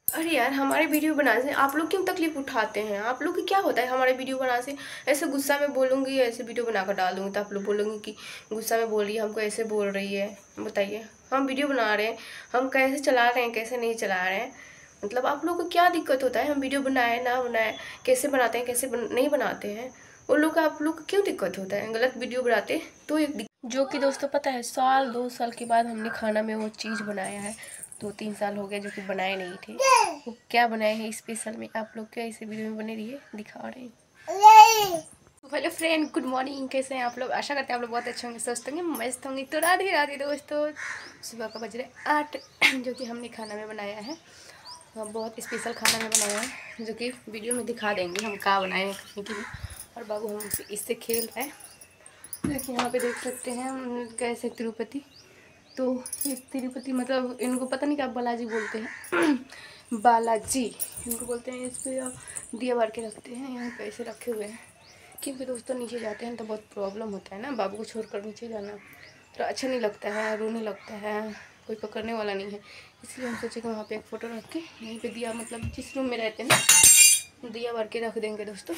अरे यार, हमारे वीडियो बनाने से आप लोग क्यों तकलीफ उठाते हैं? आप लोग की क्या होता है हमारे वीडियो बनाने से? ऐसे गुस्सा में बोलूँगी, ऐसे वीडियो बनाकर डाल दूँगी तो आप लोग बोलोगे कि गुस्सा में बोल रही है, हमको ऐसे बोल रही है। बताइए, हम वीडियो बना रहे हैं, हम कैसे चला रहे हैं, कैसे नहीं चला रहे हैं। मतलब आप लोग को क्या दिक्कत होता है? हम वीडियो बनाए ना बनाए, कैसे बनाते हैं, कैसे नहीं बनाते हैं, वो लोग का आप लोग को क्यों दिक्कत होता है? गलत वीडियो बनाते तो एक जो कि दोस्तों पता है, साल 2 साल के बाद हमने खाना में वो चीज़ बनाया है। 2-3 साल हो गया जो कि बनाए नहीं थे। वो क्या बनाए हैं स्पेशल में, आप लोग क्या इसे वीडियो में बने रहिए, दिखा रहे हैं। Hello friend, good morning. कैसे हैं आप लोग? आशा करते हैं आप लोग बहुत अच्छे होंगे, स्वस्थ होंगे, मस्त होंगे। तो राधे राधे दोस्तों, सुबह का बज रहे 8 जो कि हमने खाना में बनाया है, बहुत स्पेशल खाना में बनाया है जो कि वीडियो में दिखा देंगे हम क्या बनाए हैं खाने के लिए। और बाबू हम इससे खेल रहे हैं। देखिए यहाँ पे देख सकते हैं हम कैसे तिरुपति, तो ये तिरुपति मतलब इनको पता नहीं क्या बालाजी बोलते हैं बालाजी इनको बोलते हैं। इस पर दिया भर के रखते हैं, यहाँ पे ऐसे रखे हुए हैं क्योंकि दोस्तों नीचे जाते हैं तो बहुत प्रॉब्लम होता है ना, बाबू को छोड़कर नीचे जाना तो अच्छा नहीं लगता है, रोने लगता है, कोई पकड़ने वाला नहीं है। इसलिए हम सोचे कि वहाँ पे एक फ़ोटो रख के यहीं पे दिया, मतलब जिस रूम में रहते हैं ना, दिया भर के रख देंगे दोस्तों।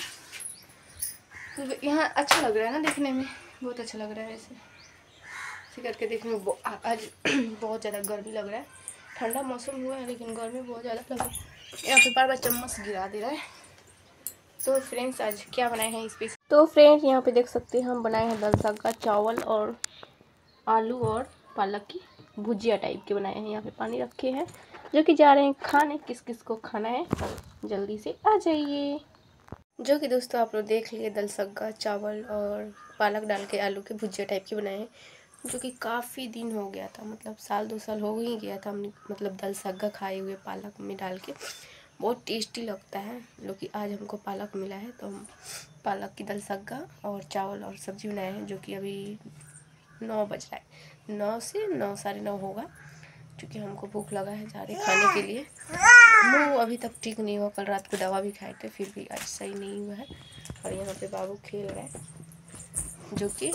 तो यहाँ अच्छा लग रहा है ना देखने में, बहुत अच्छा लग रहा है ऐसे करके देखने में। आज बहुत ज़्यादा गर्मी लग रहा है, ठंडा मौसम हुआ है लेकिन गर्मी बहुत ज़्यादा लग रहा है। यहाँ पे बार बार चम्मच गिरा दे रहा है। तो फ्रेंड्स आज क्या बनाए हैं इस पे, तो फ्रेंड्स यहाँ पे देख सकते हैं हम बनाए हैं दाल साग का चावल और आलू और पालक की भुजिया टाइप के बनाए हैं। यहाँ पे पानी रखे हैं जो कि जा रहे हैं खाने। किस किस को खाना है जल्दी से आ जाइए। जो कि दोस्तों आप लोग देख लिए, दल सग्गा चावल और पालक डाल के आलू के भुजिया टाइप के बनाए हैं, जो कि काफ़ी दिन हो गया था, मतलब साल 2 साल हो ही गया था हमने मतलब दल सग्गा खाए हुए पालक में डाल के। बहुत टेस्टी लगता है, जो कि आज हमको पालक मिला है तो हम पालक की दल सग्गा और चावल और सब्ज़ी बनाए हैं। जो कि अभी 9 बज रहा है, 9 से 9 साढ़े 9 होगा, क्योंकि हमको भूख लगा है जा रहे खाने के लिए। मुँह अभी तक ठीक नहीं हुआ, कल रात को दवा भी खाए थे फिर भी आज सही नहीं हुआ है। और यहाँ पे बाबू खेल रहे हैं, जो कि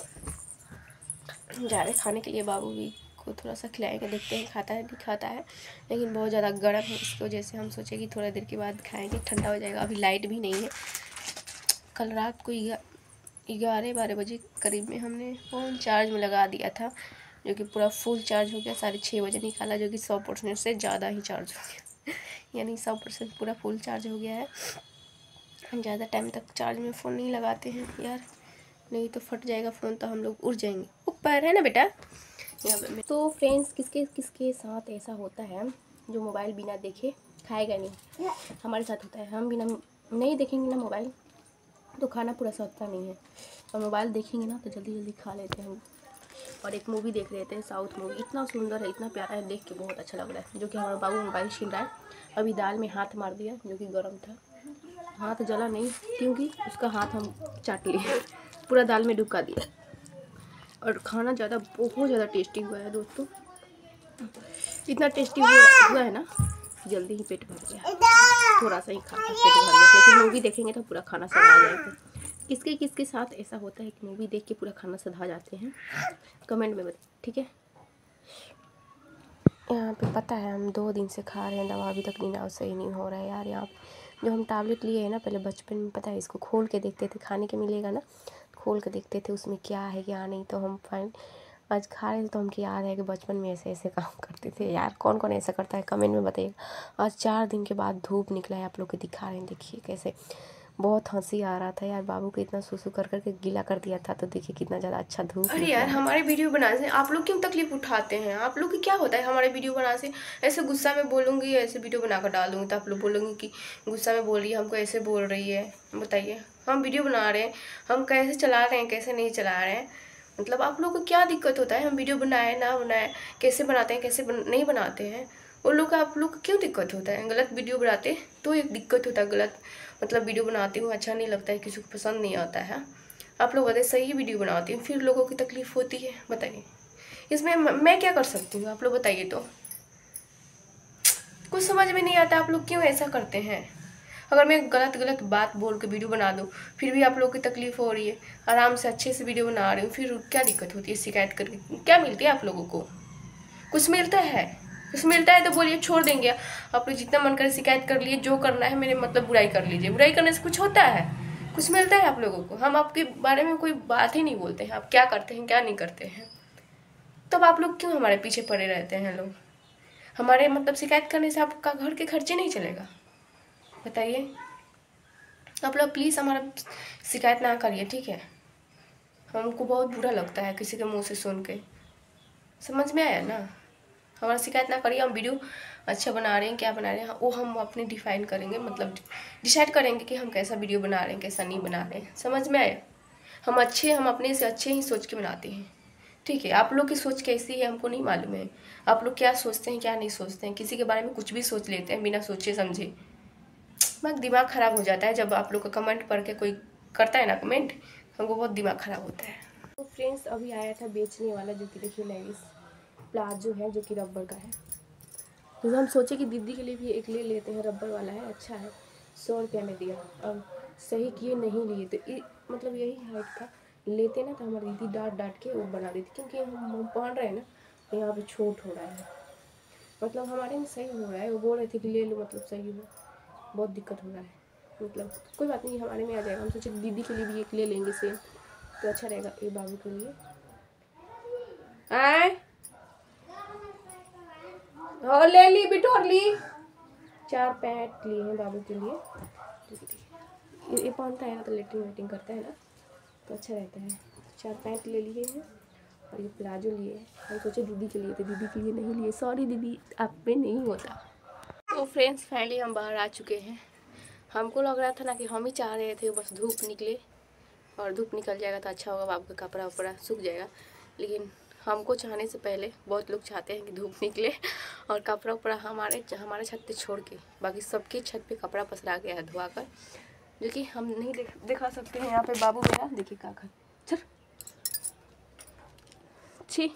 जा रहे खाने के लिए। बाबू भी को थोड़ा सा खिलाएंगे, देखते हैं खाता है नहीं खाता है, लेकिन बहुत ज़्यादा गर्म है इसकी वजह से हम सोचे कि थोड़ा देर के बाद खाएंगे, ठंडा हो जाएगा। अभी लाइट भी नहीं है, कल रात को 11-12 बजे करीब में हमने फ़ोन चार्ज में लगा दिया था, जो कि पूरा फुल चार्ज हो गया। 6:30 बजे निकाला, जो कि 100% से ज़्यादा ही चार्ज हो गया यानी 100% पूरा फुल चार्ज हो गया है। ज़्यादा टाइम तक चार्ज में फ़ोन नहीं लगाते हैं यार, नहीं तो फट जाएगा फ़ोन, तो हम लोग उड़ जाएंगे। ऊपर है ना बेटा यहाँ पे। तो फ्रेंड्स किसके किसके साथ ऐसा होता है जो मोबाइल बिना देखे खाएगा नहीं? हमारे साथ होता है, हम बिना नहीं देखेंगे ना मोबाइल तो खाना पूरा सत्ता नहीं है, और मोबाइल देखेंगे ना तो जल्दी जल्दी खा लेते हैं। और एक मूवी देख रहे थे, साउथ मूवी, इतना सुंदर है, इतना प्यारा है, देख के बहुत अच्छा लग रहा है। जो कि हमारा बाबू मोबाइल छीन रहा है, अभी दाल में हाथ मार दिया जो कि गर्म था, हाथ जला नहीं क्योंकि उसका हाथ हम चाट लिए, पूरा दाल में डुबका दिया। और खाना बहुत ज़्यादा टेस्टी हुआ है दोस्तों, इतना टेस्टी हुआ है ना, जल्दी ही पेट भर गया। थोड़ा सा ही खा पेट भर गया, लेकिन मूवी देखेंगे तो पूरा खाना सधा जाएगा। किसके किसके साथ ऐसा होता है कि मूवी देख के पूरा खाना सधा जाते हैं, कमेंट में बताएं, ठीक है। यहाँ पे पता है हम 2 दिन से खा रहे हैं दवा, अभी तक नींद सही नहीं हो रहा है यार। यहाँ जो हम टैबलेट लिए हैं ना, पहले बचपन में पता है इसको खोल के देखते थे, खाने के मिलेगा ना, खोल के देखते थे उसमें क्या है क्या नहीं, तो हम फाइन आज खा रहे थे तो हमको याद है कि बचपन में ऐसे ऐसे काम करते थे यार। कौन कौन ऐसा करता है कमेंट में बताइएगा। आज 4 दिन के बाद धूप निकला है, आप लोग को दिखा रहे हैं, देखिए कैसे बहुत हंसी आ रहा था यार। बाबू को इतना सुसु कर करके गीला कर दिया था, तो देखिए कितना ज़्यादा अच्छा धूप। अरे यार, हमारे वीडियो बनाने से आप लोग क्यों तकलीफ उठाते हैं? आप लोग की क्या होता है हमारे वीडियो बनाने से? ऐसे गुस्सा में बोलूँगी, ऐसे वीडियो बनाकर डाल दूँगी तो आप लोग बोलोगे कि गुस्सा में बोल रही है, हमको ऐसे बोल रही है। बताइए, हम वीडियो बना रहे हैं, हम कैसे चला रहे हैं, कैसे नहीं चला रहे हैं। मतलब आप लोग को क्या दिक्कत होता है? हम वीडियो बनाए ना बनाए, कैसे बनाते हैं, कैसे नहीं बनाते हैं, वो लोग का आप लोग को क्यों दिक्कत होता है? गलत वीडियो बनाते तो एक दिक्कत होता है, गलत मतलब वीडियो बनाती हूँ अच्छा नहीं लगता है, किसी को पसंद नहीं आता है। आप लोग बताइए, सही वीडियो बनाती हूँ फिर लोगों की तकलीफ़ होती है, बताइए इसमें मैं क्या कर सकती हूँ? आप लोग बताइए। तो कुछ समझ में नहीं आता, आप लोग क्यों ऐसा करते हैं? अगर मैं गलत गलत बात बोल के वीडियो बना दूँ फिर भी आप लोग की तकलीफ़ हो रही है, आराम से अच्छे से वीडियो बना रही हूँ, फिर क्या दिक्कत होती है? शिकायत करके क्या मिलती है आप लोगों को? कुछ मिलता है? कुछ मिलता है तो बोलिए, छोड़ देंगे। आप लोग जितना मन करे शिकायत कर लिए, जो करना है मेरे मतलब बुराई कर लीजिए। बुराई करने से कुछ होता है? कुछ मिलता है आप लोगों को? हम आपके बारे में कोई बात ही नहीं बोलते हैं, आप क्या करते हैं क्या नहीं करते हैं। तब आप लोग क्यों हमारे पीछे पड़े रहते हैं लोग? हमारे मतलब शिकायत करने से आपका घर के खर्चे नहीं चलेगा? बताइए। आप लोग प्लीज़ हमारा शिकायत ना करिए, ठीक है? हमको बहुत बुरा लगता है किसी के मुंह से सुन के। समझ में आया ना? हमारा शिकायत ना करिए। हम वीडियो अच्छा बना रहे हैं, क्या बना रहे हैं वो हम अपने डिफाइन करेंगे, मतलब डिसाइड करेंगे कि हम कैसा वीडियो बना रहे हैं, कैसा नहीं बना रहे हैं। समझ में आया? हम अपने से अच्छे ही सोच के बनाते हैं, ठीक है? आप लोग की सोच कैसी है हमको नहीं मालूम है। आप लोग क्या सोचते हैं क्या नहीं सोचते हैं, किसी के बारे में कुछ भी सोच लेते हैं बिना सोचे समझे। मगर दिमाग ख़राब हो जाता है जब आप लोग का कमेंट पढ़ के कोई करता है ना कमेंट, हमको बहुत दिमाग ख़राब होता है। तो फ्रेंड्स अभी आया था बेचने वाला, जो कि देखिए लेविस प्लाजो है जो कि रबर का है। तो हम सोचे कि दीदी के लिए भी एक ले लेते हैं, रबर वाला है, अच्छा है। 100 रुपया में दिया। अब सही किए नहीं लिए तो मतलब यही हाइट था, लेते ना तो हमारी दीदी डांट डांट के वो बना देती, क्योंकि हम पहन रहे हैं ना तो यहाँ पे छोट हो रहा है, मतलब हमारे में सही हो रहा है। वो बोल रहे थे कि ले लो, मतलब सही हो, बहुत दिक्कत हो रहा है। मतलब कोई बात नहीं, हमारे में आ जाएगा। हम सोचे दीदी के लिए भी एक ले लेंगे सेम, तो अच्छा रहेगा। ये बाबू के लिए आए और ले ली बिटोर ली। 4 पैंट लिए हैं बाबू के लिए। ये पहनता है ना तो लेटिंग वेटिंग करता है ना, तो अच्छा रहता है। 4 पैंट ले लिए हैं और ये प्लाजो लिए हैं। हम सोचे दीदी के लिए, तो दीदी के लिए नहीं लिए। सॉरी दीदी, आप पे नहीं होता। तो फ्रेंड्स फाइनली हम बाहर आ चुके हैं। हमको लग रहा था ना कि हम ही चाह रहे थे बस धूप निकले, और धूप निकल जाएगा तो अच्छा होगा, बाबू का कपड़ा उपड़ा सूख जाएगा। लेकिन हमको चाहने से पहले बहुत लोग चाहते हैं कि धूप निकले और कपड़ा उपड़ा हमारे छत पे छोड़ के बाकी सबकी छत पे कपड़ा पसरा गया है धुआ कर, जो कि हम नहीं दिखा सकते हैं। यहाँ पे बाबू मेरा देखिए का खा चल छी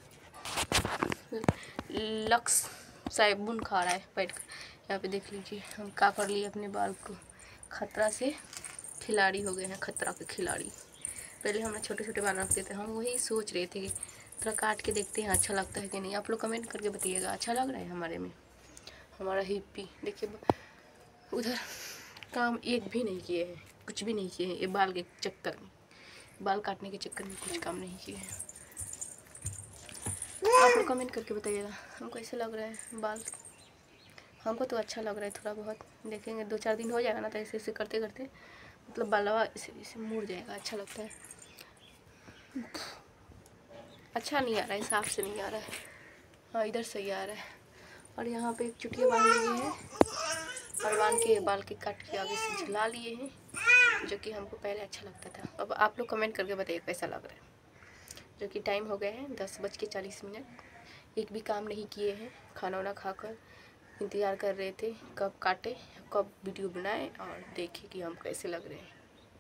लक्स साबुन खा रहा है बैठ कर। यहाँ पे देख लीजिए हम क्या कर लिए अपने बाल को, खतरा से खिलाड़ी हो गए हैं, खतरा के खिलाड़ी। पहले हमने छोटे छोटे बाल रखते थे, हम वही सोच रहे थे कि थोड़ा काट के देखते हैं अच्छा लगता है कि नहीं। आप लोग कमेंट करके बताइएगा अच्छा लग रहा है हमारे में। हमारा हिप्पी देखिए उधर काम एक भी नहीं किए हैं, कुछ भी नहीं किए हैं। ये बाल के चक्कर में, बाल काटने के चक्कर में कुछ काम नहीं किए हैं। आप लोग कमेंट करके बताइएगा हमको कैसे लग रहा है बाल। हमको तो अच्छा लग रहा है थोड़ा बहुत। देखेंगे 2-4 दिन हो जाएगा ना तो ऐसे ऐसे करते करते मतलब बालवा इसे मुड़ जाएगा, अच्छा लगता है। अच्छा नहीं आ रहा है, साफ से नहीं आ रहा है। हाँ इधर सही आ रहा है। और यहाँ पे एक चुटिया बांध लिए हैं और बांध के बाल के काट के आगे से झुला लिए हैं, जो कि हमको पहले अच्छा लगता था। अब आप लोग कमेंट करके बताइए कैसा लग रहा है। जो कि टाइम हो गया है 10:40। एक भी काम नहीं किए हैं, खाना वाना खाकर इंतज़ार कर रहे थे कब काटे कब वीडियो बनाए और देखे कि हम कैसे लग रहे हैं।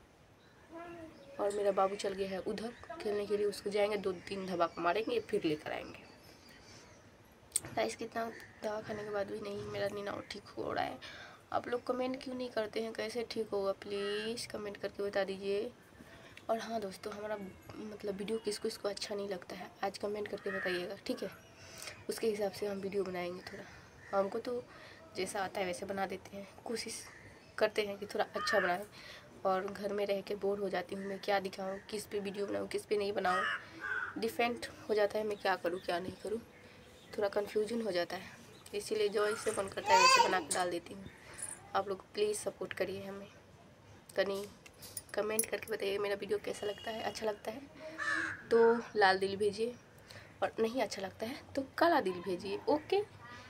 और मेरा बाबू चल गया है उधर खेलने के लिए, उसको जाएंगे 2-3 धमाका मारेंगे फिर लेकर आएंगे। गाइस कितना दवा खाने के बाद भी नहीं मेरा नींद ठीक हो रहा है। आप लोग कमेंट क्यों नहीं करते हैं कैसे ठीक होगा, प्लीज़ कमेंट करके बता दीजिए। और हाँ दोस्तों, हमारा मतलब वीडियो किसको इसको अच्छा नहीं लगता है आज कमेंट करके बताइएगा, ठीक है? उसके हिसाब से हम वीडियो बनाएंगे। थोड़ा हमको तो जैसा आता है वैसे बना देते हैं, कोशिश करते हैं कि थोड़ा अच्छा बनाएं। और घर में रह के बोर हो जाती हूँ, मैं क्या दिखाऊँ, किस पे वीडियो बनाऊँ किस पे नहीं बनाऊँ, डिफरेंट हो जाता है। मैं क्या करूँ क्या नहीं करूँ, थोड़ा कन्फ्यूजन हो जाता है। इसीलिए जो ऐसे मन करता है वैसे बना कर डाल देती हूँ। आप लोग प्लीज़ सपोर्ट करिए हमें, कहीं कमेंट करके बताइए मेरा वीडियो कैसा लगता है। अच्छा लगता है तो लाल दिल भेजिए, और नहीं अच्छा लगता है तो काला दिल भेजिए, ओके?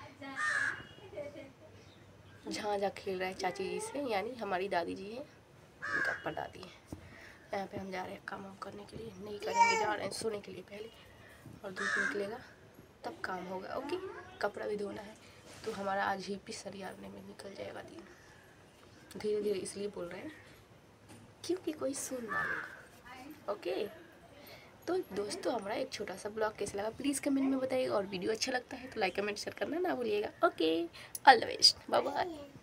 झांझा खेल रहा है चाची जी से, यानी हमारी दादी जी है, उनका परदादी है। यहाँ पे हम जा रहे हैं काम वाम करने के लिए, नहीं करेंगे, जा रहे हैं सोने के लिए पहले, और धूप निकलेगा तब काम होगा, ओके? कपड़ा भी धोना है, तो हमारा आज ही भी सरियाने में निकल जाएगा दिन। धीरे धीरे इसलिए बोल रहे हैं क्योंकि कोई सुन ना ले, ओके? तो दोस्तों हमारा एक छोटा सा ब्लॉग कैसा लगा प्लीज़ कमेंट में बताइएगा, और वीडियो अच्छा लगता है तो लाइक कमेंट शेयर करना ना भूलिएगा, okay? All the best, bye bye.